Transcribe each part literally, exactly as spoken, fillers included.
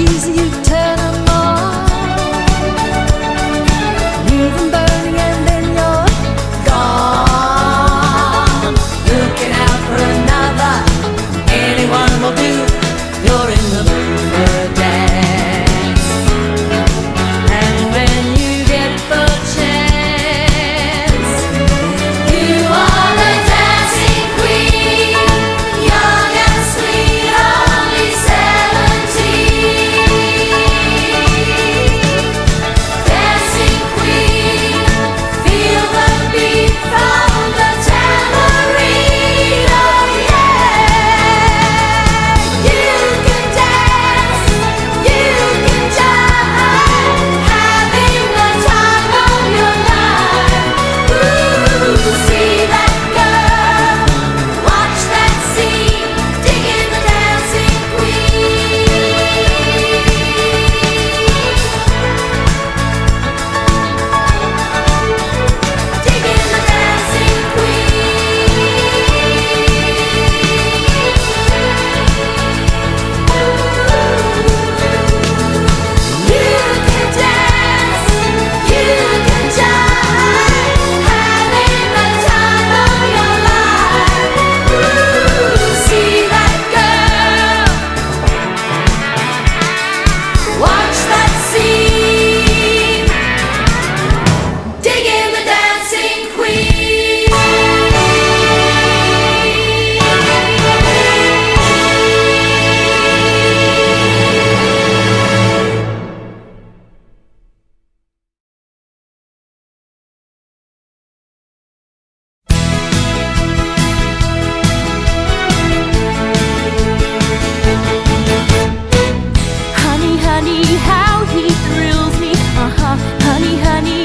keys, you turn 'em on. Leave 'em burning and then you're gone. Looking out for another, anyone will do. You're in the mood for a dance, and when you get the chance, you are the dancing queen, young and sweet, only seventeen. Dancing queen, feel the beat from the tambourine, oh yeah. You can dance, you can jive, having the time of your life. Ooh, see that girl, watch that scene, digging the dancing queen. Digging the dancing queen. You can dance, you can jive, having the time of your life. Ooh, see that girl, watch that scene, digging the dancing queen. Honey, honey, how he thrills me. Uh-huh, honey, honey.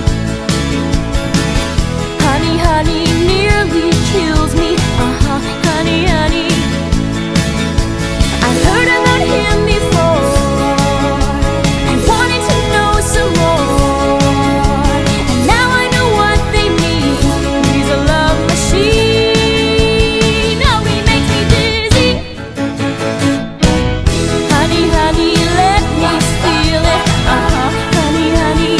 Honey, honey, nearly kills me. Uh-huh, honey, honey. I've heard about him before. I wanted to know some more, and now I know what they mean. He's a love machine. Oh, he makes me dizzy. Honey, honey, let me feel it. Uh-huh, honey, honey.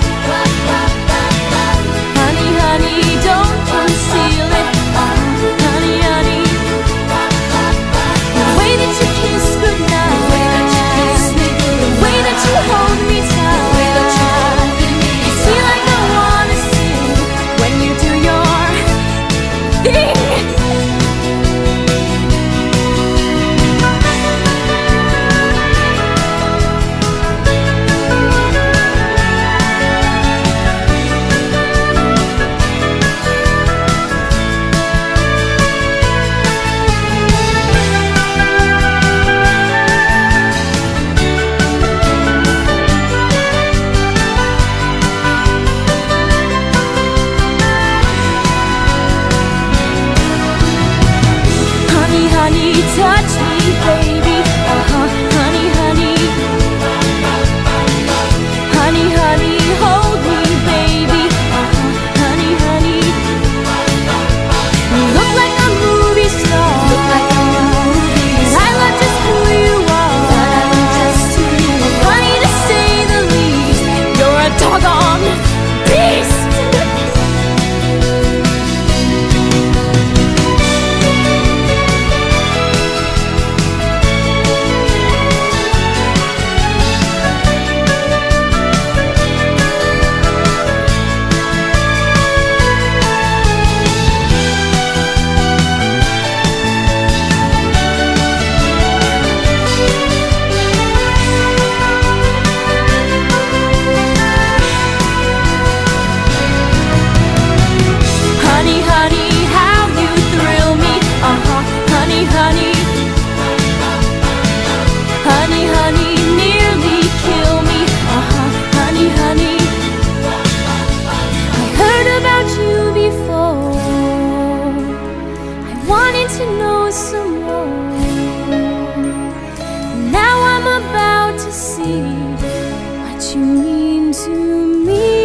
Honey, honey, don't conceal it. Uh-huh, honey, honey. The way that you kiss goodnight, the way that you hold me tight, I feel like I wanna sing when you do your thing. Honey, honey, touch me, baby. Uh-huh, honey, honey. Honey, honey, hold me, baby. Uh-huh, honey, honey. You look like a movie star. And I love just who you are. Funny to say the least. You're a doggone beast. Honey, honey, how you thrill me. Uh-huh, honey, honey. Honey, honey, nearly kill me. Uh-huh, honey, honey. I heard about you before. I wanted to know some more. Now I'm about to see what you mean to me.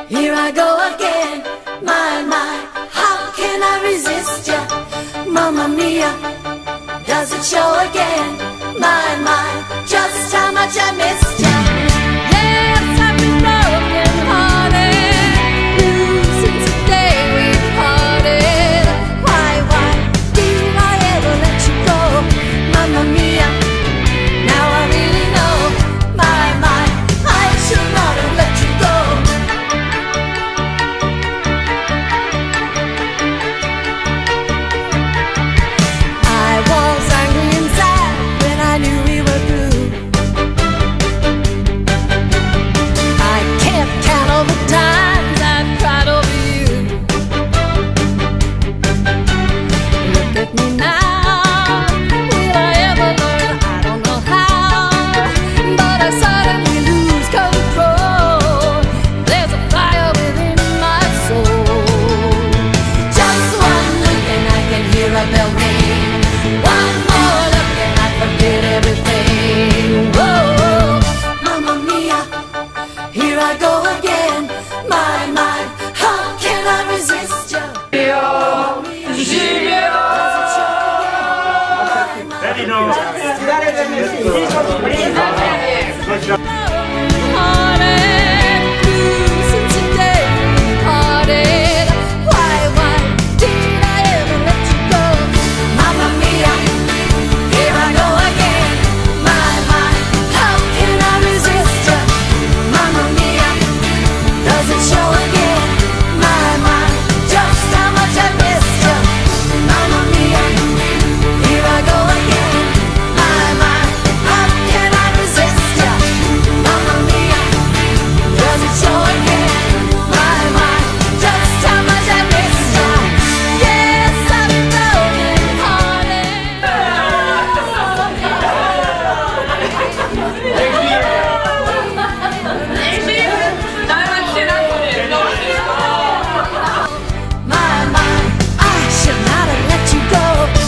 Here I go again, my, my, how can I resist ya? Mamma mia, does it show again? My, my, just how much I missed ya. Yes, I've been broken hearted, blue since the day we parted. Why, why did I ever let you go? Mamma mia, now I really know. My, my, I should not have let you go. I was angry and sad when I knew we were through. I can't count all the times I've cried over you. Look at me now, will I ever learn? I don't know how, but I suddenly lose control. There's a fire within my soul. Just one look and I can hear a bell ring. One more look and I forget everything. Whoa, mamma mia, here I go again. My, my, how can I resist you? Hearted, blue since the day we parted. Why, why did I ever let you go? Mamma mia, here I go again. My, my, how can I resist ya? Mamma mia, does it show again? My, my, just how much I missed ya. Mamma mia, here I go again. My, my, how can I resist ya? Mamma mia, does it show again? My, my, just how much I missed ya. Yes, I've been broken hearted. My, my, I should not have let you go.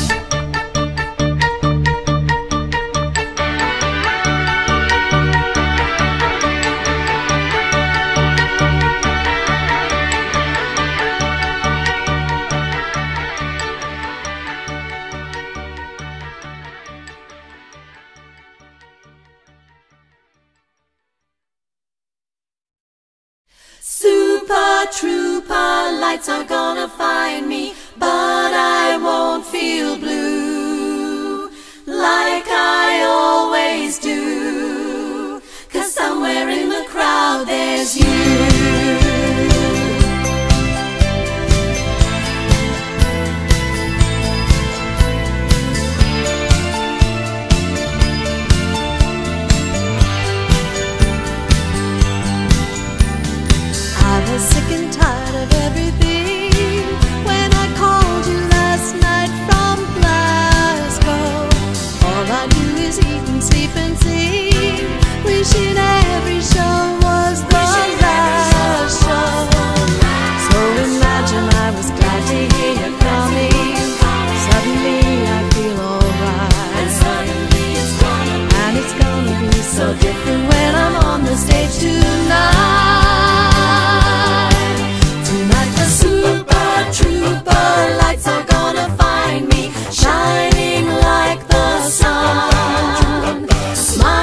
Super Trooper lights are gonna find me, but I won't feel blue like I always do. 'Cause somewhere in the crowd there's you. I was sick and tired of everything when I called you last night from Glasgow. All I do is eat and sleep and sing, wishing every show was the last show. So imagine I was glad to hear you coming. Suddenly I feel alright, and it's gonna be so different when I'm on the stage tonight. Tonight the Super Trooper lights are gonna find me, shining like the sun. Smile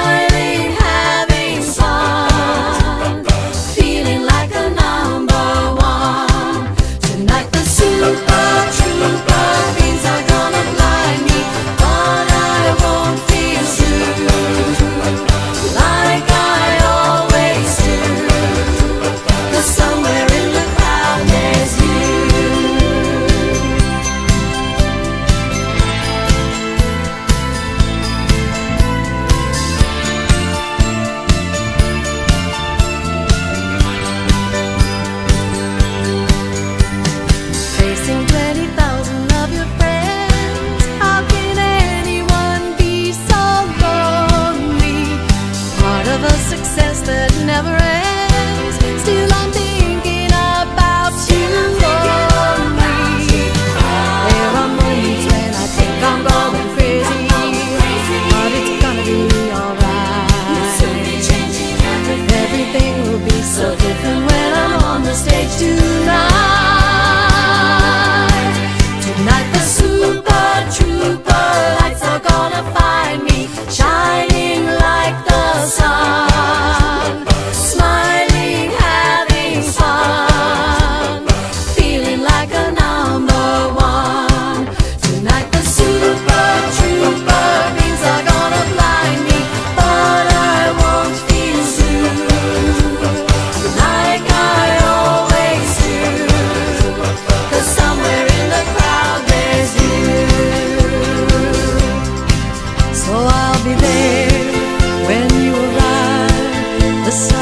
I'll be there when you arrive. The sun